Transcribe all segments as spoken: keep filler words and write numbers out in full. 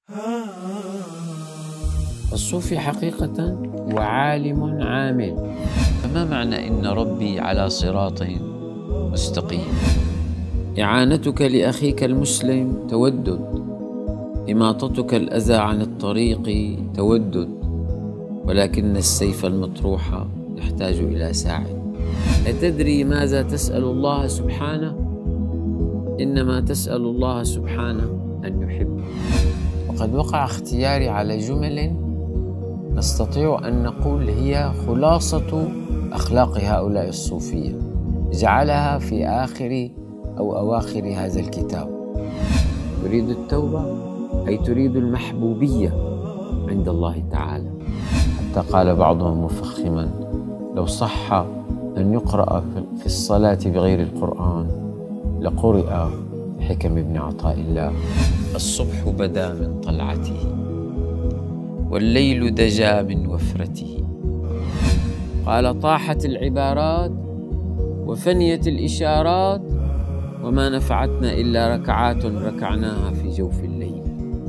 الصوفي حقيقة هو عالم عامل. فما معنى إن ربي على صراط مستقيم؟ إعانتك لأخيك المسلم تودد، إماطتك الأذى عن الطريق تودد، ولكن السيف المطروح يحتاج إلى ساعد. أتدري ماذا تسأل الله سبحانه؟ إنما تسأل الله سبحانه أن يحب. وقد وقع اختياري على جمل نستطيع أن نقول هي خلاصة أخلاق هؤلاء الصوفية، جعلها في آخر أو أواخر هذا الكتاب. تريد التوبة أي تريد المحبوبية عند الله تعالى. حتى قال بعضهم مفخما: لو صح أن يقرأ في الصلاة بغير القرآن لقرئ بحكم ابن عطاء الله. الصبح بدا من طلعته والليل دجا من وفرته، قال طاحت العبارات وفنيت الإشارات وما نفعتنا إلا ركعات ركعناها في جوف الليل.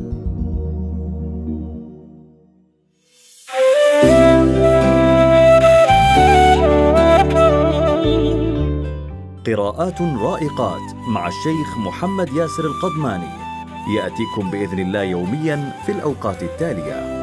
قراءات رائقات مع الشيخ محمد ياسر القضماني، يأتيكم بإذن الله يوميا في الأوقات التالية.